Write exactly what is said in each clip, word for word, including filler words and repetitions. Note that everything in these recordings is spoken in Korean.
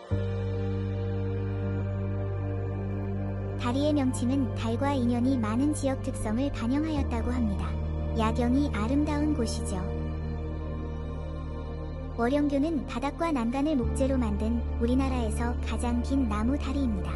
다리의 명칭은 달과 인연이 많은 지역 특성을 반영하였다고 합니다. 야경이 아름다운 곳이죠. 월영교는 바닥과 난간을 목재로 만든 우리나라에서 가장 긴 나무 다리입니다.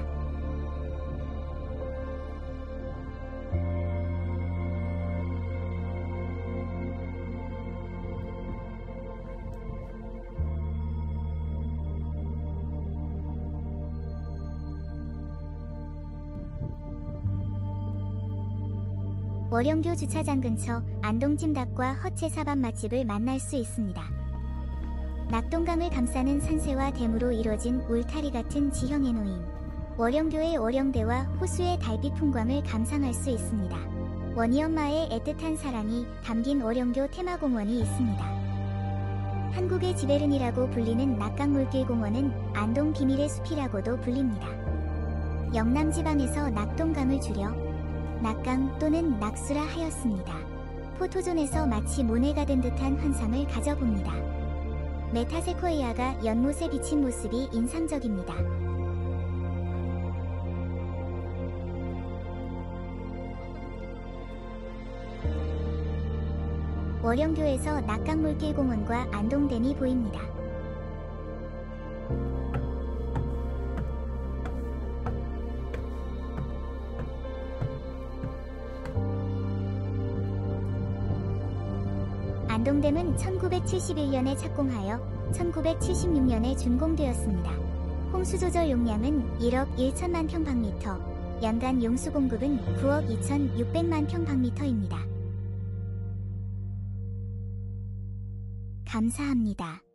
월영교 주차장 근처 안동찜닭과 허채사밥 맛집을 만날 수 있습니다. 낙동강을 감싸는 산세와 댐으로 이뤄진 울타리 같은 지형에 놓인 월영교의 월영대와 호수의 달빛 풍광을 감상할 수 있습니다. 원희엄마의 애틋한 사랑이 담긴 월영교 테마공원이 있습니다. 한국의 지베른이라고 불리는 낙강물길공원은 안동 비밀의 숲이라고도 불립니다. 영남지방에서 낙동강을 줄여 낙강 또는 낙수라 하였습니다. 포토존에서 마치 모네가 된 듯한 환상을 가져봅니다. 메타세코이아가 연못에 비친 모습이 인상적입니다. 월영교에서 낙강물길공원과 안동댐이 보입니다. 안동댐은 천구백칠십일 년에 착공하여 천구백칠십육 년에 준공되었습니다. 홍수 조절 용량은 일억 천만 평방미터, 연간 용수 공급은 구억 이천육백만 평방미터입니다. 감사합니다.